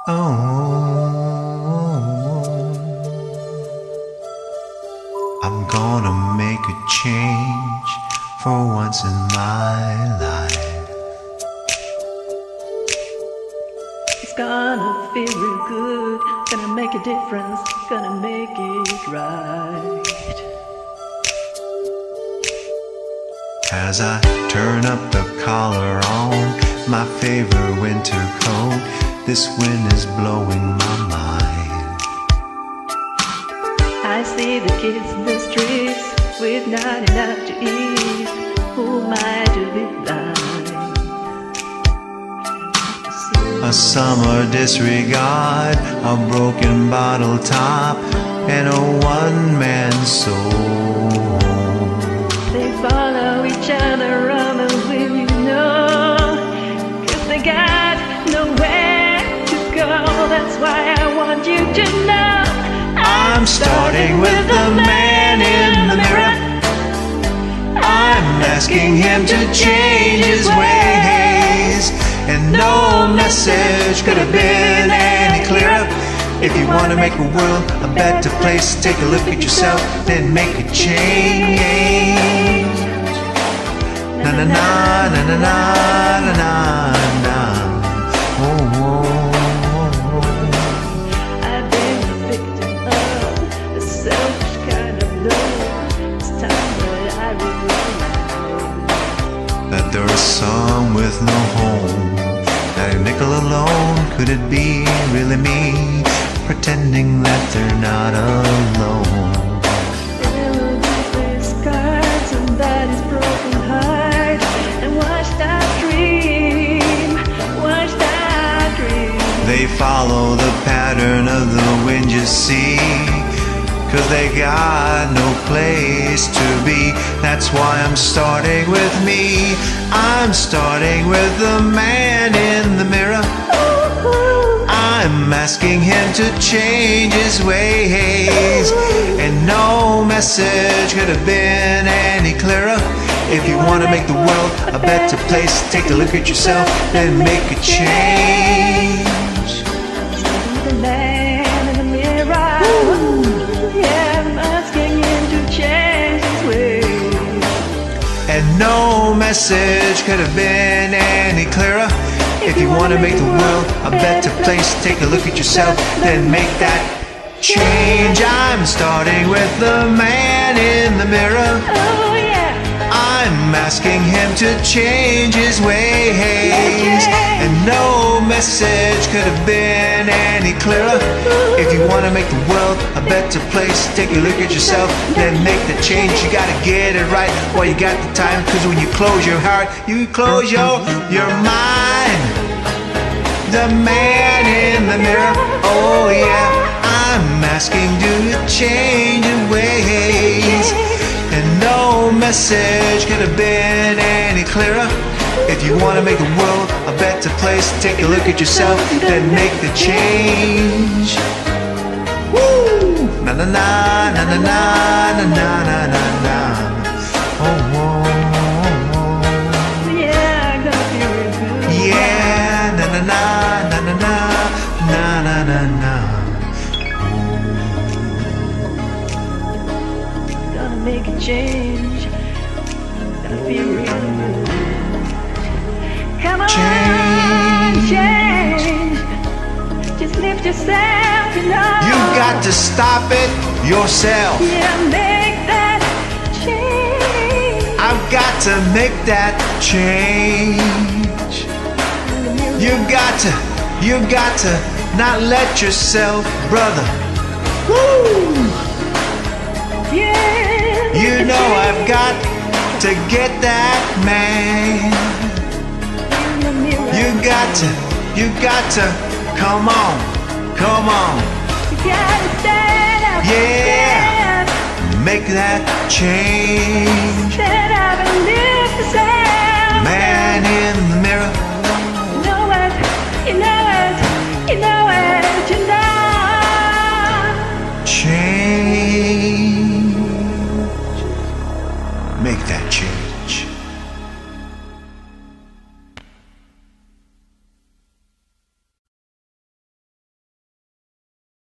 Oh, I'm gonna make a change for once in my life. It's gonna feel real good, gonna make a difference, gonna make it right. As I turn up the collar on my favorite winter coat, this wind is blowing my mind. I see the kids in the streets with not enough to eat. Who am I to be blind? A summer disregard, a broken bottle top, and a one-man soul. They follow each other on the wind, you know, 'cause they got nowhere to go. That's why I want you to know I'm starting with the man in the mirror. I'm asking him to change his ways, and no message could have been any clearer. If you want to make the world a better place, take a look at yourself, then make a change. Na na na na na na na na na. Oh, oh, oh. I've been a victim of a selfish kind of love. It's time that I realize That there are some with no home, that a nickel alone, could it be really me, pretending that they're not alone? there will be these scars on somebody's broken heart, and watch that dream, watch that dream. They follow the pattern of the wind, you see, 'cause they got no place to be. That's why I'm starting with me. I'm starting with the man in the mirror. I'm asking him to change his ways, and no message could have been any clearer. If you want to make the world a better place, take a look at yourself, then make a change. The man in the mirror, yeah, I'm asking him to change his ways. And no message could have been any clearer. If you want to make the world a better place, take a look at yourself, then make that change. I'm starting with the man in the mirror. Oh yeah, I'm asking him to change his ways, and no message could have been any clearer. If you want to make the world a better place, take a look at yourself, then make the change. You gotta get it right while you got the time, 'cause when you close your heart, you close your mind. The man in the mirror, oh yeah, I'm asking you to change your ways, and no message could have been any clearer. If you want to make the world a better place, take a look at yourself, then make the change. Woo! Na na na na na na na na na na na. Oh, oh, yeah, I gotta feel real good. yeah, na na na na na na na na na na. Gonna make a change, gonna feel real good. Come on, change. Just lift yourself, you know. You got to stop it yourself. Yeah, make that change. I've got to make that change. You got to not let yourself, brother. Woo! Yeah. You know I've got to get that man. You got to, come on, come on. You gotta stand up. Yeah. Stand, Make that change. stand up and live.